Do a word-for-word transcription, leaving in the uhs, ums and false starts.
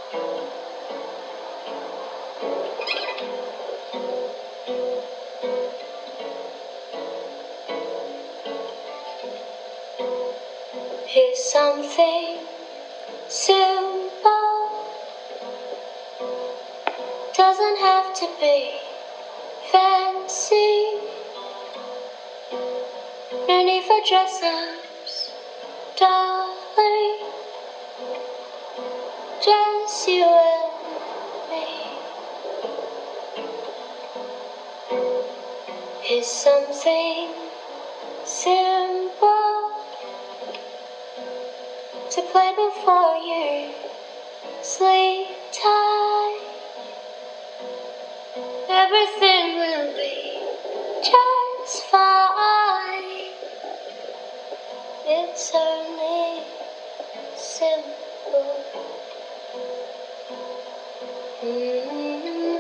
Here's something simple, doesn't have to be fancy. No need for dress-ups, darling. Just you and me. Here's something simple to play before you sleep tight. Everything will be just fine. It's only simple. Mm-hmm.